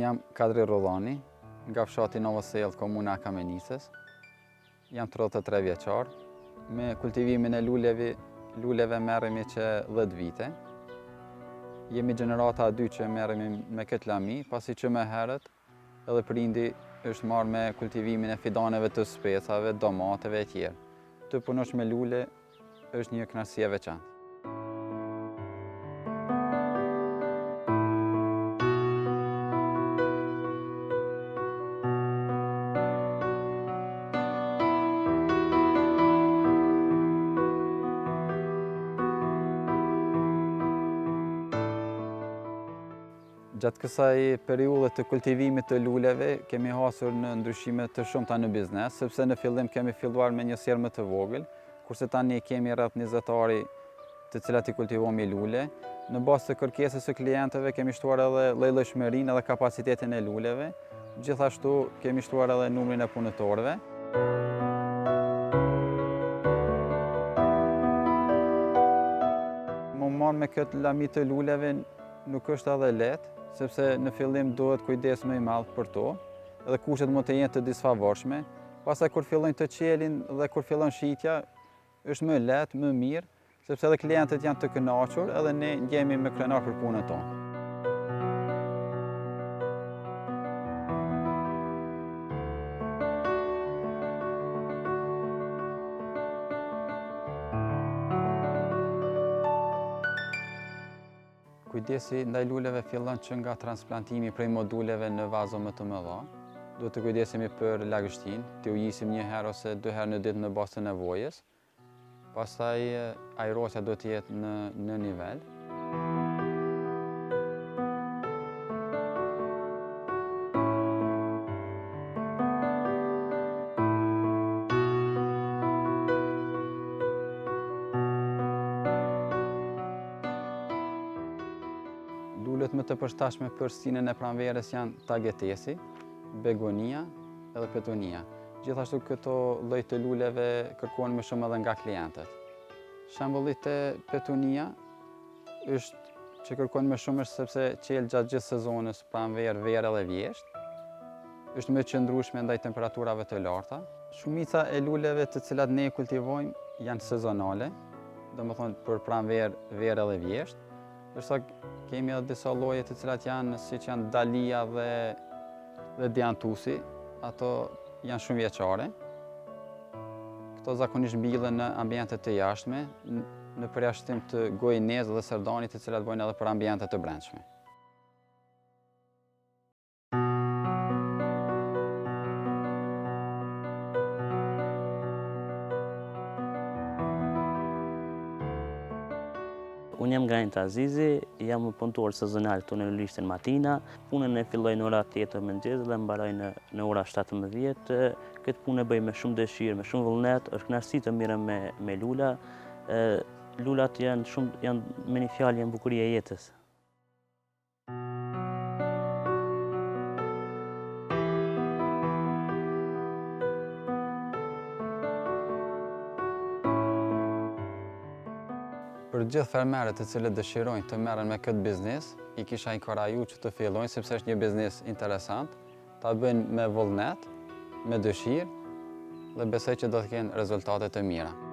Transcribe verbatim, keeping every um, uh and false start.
jam Kadri Rudhani, nga fshati Novosellë, Komuna Kamenicës. Jam tridhjetë e tre vjeçar. Me kultivimin e luleve, luleve merremi që dhjetë vite. Jemi gjenerata e dytë që merremi me këtë lami, pasi që më herët edhe prindi është marrë me kultivimin e fidaneve të specave, domateve e tjerë. Të punosh me lule është një kënaqësi e veçantë. Gjatë kësaj periudhe të kultivimit të luleve, kemi hasur në ndryshime të shumta në biznes, sepse në fillim kemi filluar me një sjerë më të vogël, kurse tani kemi rreth njëzet ari të cilat i kultivojmë lule. Në bazë të kërkesës së klientëve kemi shtuar edhe llojshmërinë edhe kapacitetin e luleve, gjithashtu kemi shtuar edhe numrin e punëtorëve. Më marrë me këtë lami të luleve nuk është edhe lehtë, sepse në fillim duhet kujdes më i madh për to, edhe kushtet mund të jenë të disfavorshme. Pastaj kur fillojnë të qelin dhe kur fillon shitja, është më lehtë, më mirë, sepse edhe klientët janë të kënaqur edhe ne ndjehemi më krenar për punën tonë. Kujdesi ndaj luleve fillon që nga transplantimi prej moduleve në vazo më të mëdha. Duhet të kujdesemi për lagështinë, të ujisim një herë ose dy herë në ditë në bazë të nevojës. Pastaj ajrosja duhet të jetë në, në nivel. Lulet më të përshtatshme për stinën e pranverës janë tagetesi, begonia edhe petunia. Gjithashtu këto lloj të luleve kërkohen më shumë edhe nga klientët. Shembulli te petunia është që kërkohen më shumë është sepse qel gjatë gjithë sezonës, pranverë, verë edhe vjesht. Është më qëndrueshme ndaj temperaturave të larta. Shumica e luleve të cilat ne kultivojmë janë sezonale, domethënë për pranverë, verë edhe vjesht. Ndërsa kemi edhe disa lloje të cilat janë siç janë dalia dhe dhe diantusi, ato janë shumë vjeçare. Këto zakonisht mbillen në ambiente të jashtme, në përjashtim të gojinez dhe serdanit, të cilat bojnë edhe për ambiente të brendshme. Unë jam nga Azizi, jam punëtor sezonal këtu në Lulishtin Matina. Punën e filloj në ora tetë mëngjes dhe mbaroj në, në ora shtatëmbëdhjetë. Këtë punë e bëj me shumë dëshirë, me shumë vullnet, është kënaqësi të mirë me, me lula. E, lulat janë, shumë, janë me një fjalë janë bukuria e jetës. Për gjithë fermerët të cilët dëshirojnë të merren me këtë biznes, i kisha inkuraju që të fillojnë sepse është një biznes interesant, ta bëjnë me vullnet, me dëshirë dhe besoj që do të kenë rezultate të mira.